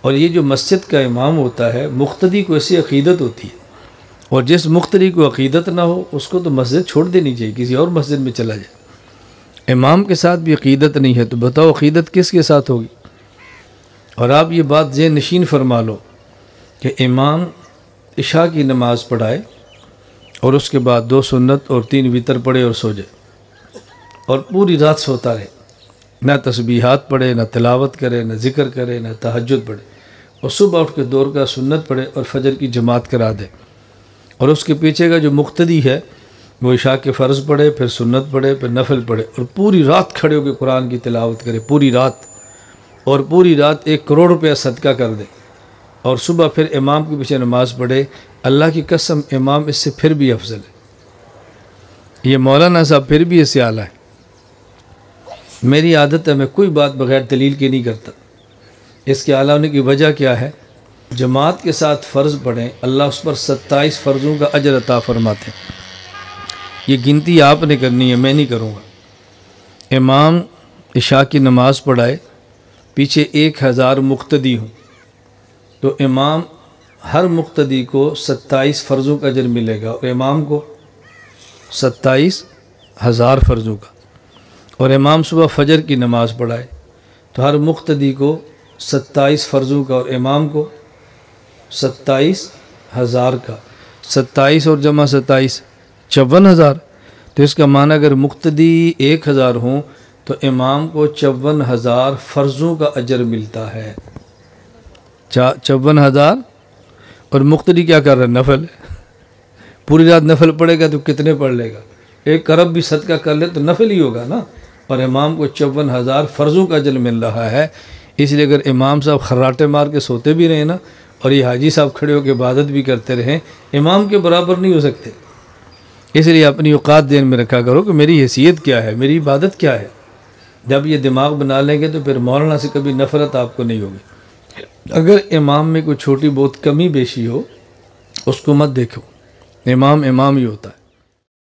اور یہ جو مسجد کا امام ہوتا ہے، مقتدی کو ایسی عقیدت ہوتی ہے، اور جس مقتدی کو عقیدت نہ ہو اس کو تو مسجد چھوڑ دینی چاہیے، کسی اور مسجد میں چلا جائے۔ امام کے ساتھ بھی عقیدت نہیں ہے تو بتاؤ عقیدت کس کے ساتھ ہوگی؟ اور آپ یہ بات ذہن نشین فرما لو کہ امام عشاء کی نماز پڑھائے اور اس کے بعد 2 سنت اور 3 وتر پڑھے اور سو جائے، اور پوری رات سوتا رہے، نہ تسبیحات پڑھے، نہ تلاوت کرے، نہ ذکر کرے، نہ تہجد پڑھے، اور صبح اٹھ کے 2 رکعت سنت پڑھے اور فجر کی جماعت کرا دے، اور اس کے پیچھے کا جو مقتدی ہے وہ عشاء کے فرض پڑھے، پھر سنت پڑھے، پھر نفل پڑھے، اور پوری رات کھڑے ہو کے قرآن کی تلاوت کرے، پوری رات، اور پوری رات 1 کروڑ روپیہ صدقہ کر دے، اور صبح پھر امام کے پیچھے نماز پڑھے۔ اللہ کی قسم امام اس سے پھر بھی افضل ہے، یہ مولانا صاحب پھر بھی اس سے اعلیٰ ہے۔ میری عادت ہے میں کوئی بات بغیر دلیل کے نہیں کرتا۔ اس کے اعلیٰ ہونے کی وجہ کیا ہے؟ جماعت کے ساتھ فرض پڑھیں، اللہ اس پر 27 فرضوں کا اجر عطا فرماتے ہیں۔ یہ گنتی آپ نے کرنی ہے، میں نہیں کروں گا۔ امام عشاء کی نماز پڑھائے، پیچھے 1000 مقتدی ہوں، تو امام ہر مقتدی کو 27 فرضوں کا اجر ملے گا، اور امام کو 27,000 فرضوں کا۔ اور امام صبح فجر کی نماز پڑھائے تو ہر مقتدی کو 27 فرضوں کا، اور امام کو 27,000 کا۔ 27 اور جمع 27 54,000۔ تو اس کا معنی اگر مقتدی 1000 ہوں تو امام کو 54,000 فرضوں کا اجر ملتا ہے۔ 54,000، اور مقتدی کیا کر رہا ہے؟ نفل۔ پوری رات نفل پڑھے گا تو کتنے پڑھ لے گا؟ 1 ارب بھی صدقہ کر لے تو نفل ہی ہوگا نا، اور امام کو 54,000 فرضوں کا اجر مل رہا ہے۔ اس لیے اگر امام صاحب خراٹے مار کے سوتے بھی رہے نا، اور یہ حاجی صاحب کھڑے ہو کے عبادت بھی کرتے رہیں، امام کے برابر نہیں ہو سکتے۔ اس لیے اپنی اوقات ذہن میں رکھا کرو کہ میری حیثیت کیا ہے، میری عبادت کیا ہے۔ جب یہ دماغ بنا لیں گے تو پھر مولانا سے کبھی نفرت آپ کو نہیں ہوگی۔ اگر امام میں کوئی چھوٹی بہت کمی بیشی ہو اس کو مت دیکھو، امام امام ہی ہوتا ہے۔